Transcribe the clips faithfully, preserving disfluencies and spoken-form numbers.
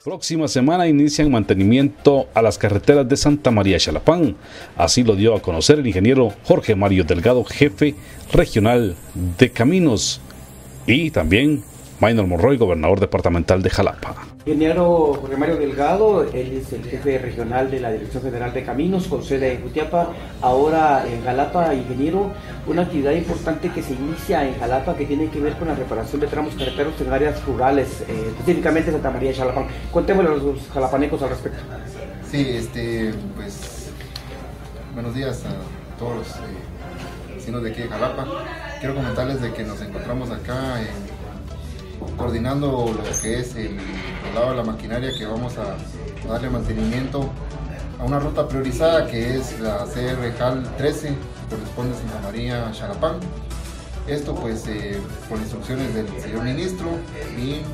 Próxima semana inician mantenimiento a las carreteras de Santa María Xalapán. Así lo dio a conocer el ingeniero Jorge Mario Delgado, jefe regional de Caminos, y también Maynor Monroy, gobernador departamental de Jalapa. Ingeniero Jorge Mario Delgado, él es el jefe regional de la Dirección General de Caminos, con sede en Jutiapa, ahora en Jalapa. Ingeniero, una actividad importante que se inicia en Jalapa que tiene que ver con la reparación de tramos carreteros en áreas rurales, eh, específicamente Santa María y Xalapán. Cuéntemelo a los jalapanecos al respecto. Sí, este, pues, buenos días a todos los eh, vecinos de aquí de Jalapa. Quiero comentarles de que nos encontramos acá en coordinando lo que es el traslado de la maquinaria que vamos a darle mantenimiento a una ruta priorizada que es la C R J A L trece, que corresponde a Santa María Xalapán. Esto pues eh, por instrucciones del señor ministro y eh,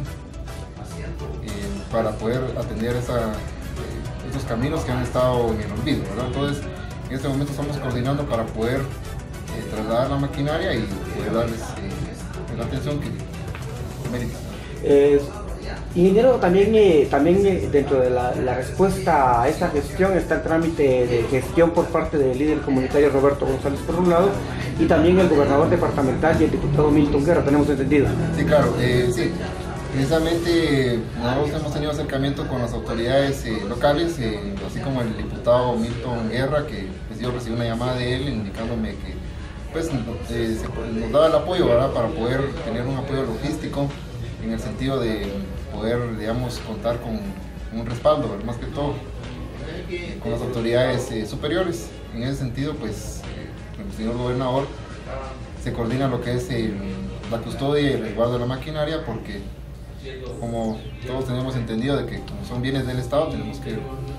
para poder atender esa, eh, estos caminos que han estado en el olvido, ¿verdad? Entonces en este momento estamos coordinando para poder eh, trasladar la maquinaria y poder darles eh, la atención que Eh, ingeniero, también, eh, también eh, dentro de la, la respuesta a esta gestión está el trámite de gestión por parte del líder comunitario Roberto González por un lado, y también el gobernador departamental y el diputado Milton Guerra, tenemos entendido. Sí, claro, eh, sí. Precisamente nosotros hemos tenido acercamiento con las autoridades eh, locales, eh, así como el diputado Milton Guerra, que pues, yo recibí una llamada de él indicándome que pues eh, se, nos daba el apoyo, ¿verdad?, para poder tener un apoyo logístico en el sentido de poder, digamos, contar con un respaldo, ¿verdad?, más que todo eh, con las autoridades eh, superiores. En ese sentido, pues eh, el señor gobernador se coordina lo que es eh, la custodia y el resguardo de la maquinaria, porque como todos tenemos entendido de que como son bienes del Estado, tenemos que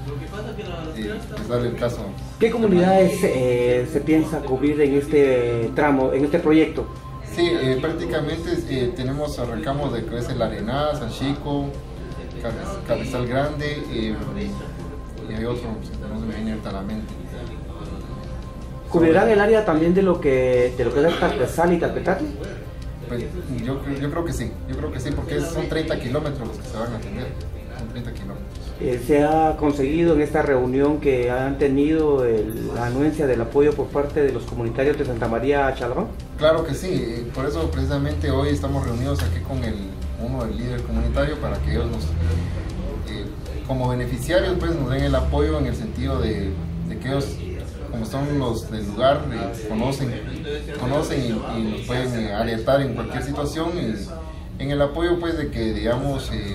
eh, pues darle el caso. ¿Qué comunidades eh, se piensa cubrir en este tramo, en este proyecto? Sí, eh, prácticamente eh, tenemos, arrancamos de que es el Arenal, San Chico, Carrizal Grande, eh, y hay otro, no se me viene ahorita a la mente. ¿Cubrirán el área también de lo que, de lo que es Talpezal y Talpetate? Pues, yo, yo creo que sí, yo creo que sí, porque son treinta kilómetros los que se van a atender, son treinta kilómetros. Eh, ¿Se ha conseguido en esta reunión que han tenido el, la anuencia del apoyo por parte de los comunitarios de Santa María Xalapán? Claro que sí, por eso precisamente hoy estamos reunidos aquí con el, uno del líder comunitario para que ellos nos, eh, como beneficiarios, pues nos den el apoyo en el sentido de, de que ellos, como son los del lugar, eh, conocen, conocen y, y nos pueden eh, alertar en cualquier situación, y en el apoyo pues de que, digamos, eh,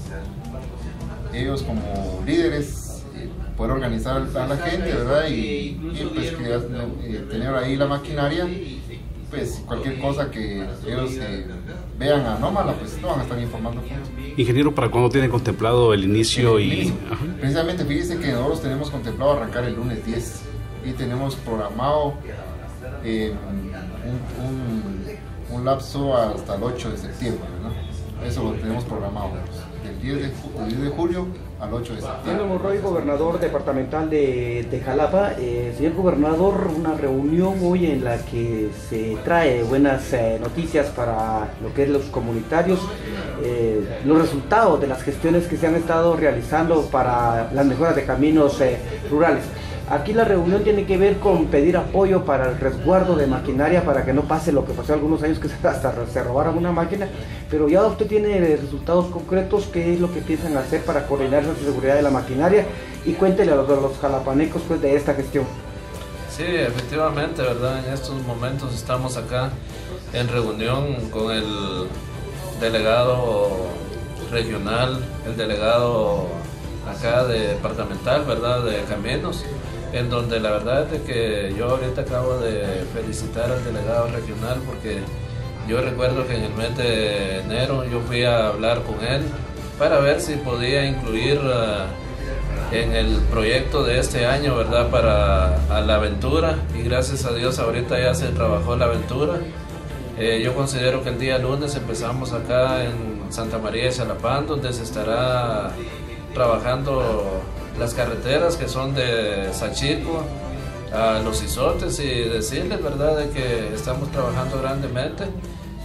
ellos como líderes eh, poder organizar a la gente, ¿verdad? Y, y pues que, eh, tener ahí la maquinaria, pues cualquier cosa que ellos eh, vean anómala, pues lo van a estar informando. Ingeniero, ¿para cuándo tienen contemplado el inicio? El y inicio. Precisamente, fíjense que nosotros tenemos contemplado arrancar el lunes diez y tenemos programado eh, un, un, un lapso hasta el ocho de septiembre, ¿no? Eso lo tenemos programado, del diez de julio al ocho de septiembre. Maynor Monroy, gobernador departamental de, de Jalapa. Eh, señor gobernador, una reunión hoy en la que se trae buenas eh, noticias para lo que es los comunitarios, eh, los resultados de las gestiones que se han estado realizando para las mejoras de caminos eh, rurales. Aquí la reunión tiene que ver con pedir apoyo para el resguardo de maquinaria, para que no pase lo que pasó algunos años, que hasta se robaron una máquina, pero ya usted tiene resultados concretos. ¿Qué es lo que piensan hacer para coordinar la seguridad de la maquinaria? Y cuéntele a los, a los jalapanecos pues, de esta gestión. Sí, efectivamente, ¿verdad? En estos momentos estamos acá en reunión con el delegado regional, el delegado acá de departamental, ¿verdad?, de Caminos, en donde la verdad es de que yo ahorita acabo de felicitar al delegado regional, porque yo recuerdo que en el mes de enero yo fui a hablar con él para ver si podía incluir uh, en el proyecto de este año, ¿verdad?, para a la aventura, y gracias a Dios ahorita ya se trabajó la aventura. Eh, yo considero que el día lunes empezamos acá en Santa María Xalapán, donde se estará trabajando las carreteras que son de San Chico a Los Izotes, y decirles, verdad, de que estamos trabajando grandemente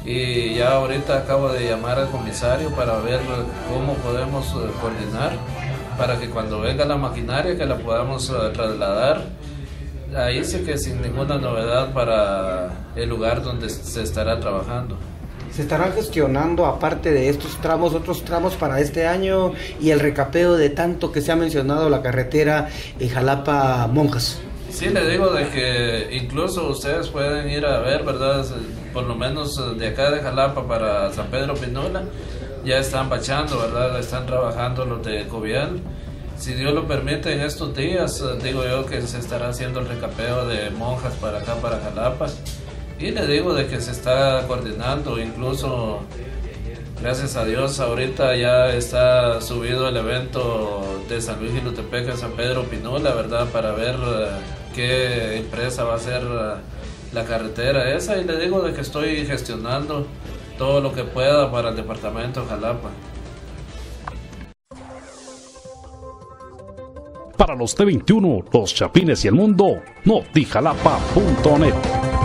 y ya ahorita acabo de llamar al comisario para ver cómo podemos uh, coordinar para que cuando venga la maquinaria que la podamos uh, trasladar. Ahí sí que sin ninguna novedad para el lugar donde se estará trabajando. ¿Se estarán gestionando, aparte de estos tramos, otros tramos para este año y el recapeo de tanto que se ha mencionado la carretera eh, Jalapa-Monjas? Sí, le digo de que incluso ustedes pueden ir a ver, ¿verdad? Por lo menos de acá de Jalapa para San Pedro Pinula, ya están bachando, ¿verdad? Están trabajando los de Covial. Si Dios lo permite, en estos días, digo yo que se estará haciendo el recapeo de Monjas para acá, para Jalapa. Y le digo de que se está coordinando, incluso, gracias a Dios, ahorita ya está subido el evento de San Luis Jilotepec a San Pedro Pinula, ¿verdad? Para ver uh, qué empresa va a ser uh, la carretera esa. Y le digo de que estoy gestionando todo lo que pueda para el departamento de Jalapa. Para los T veintiuno, los Chapines y el mundo, notijalapa punto net.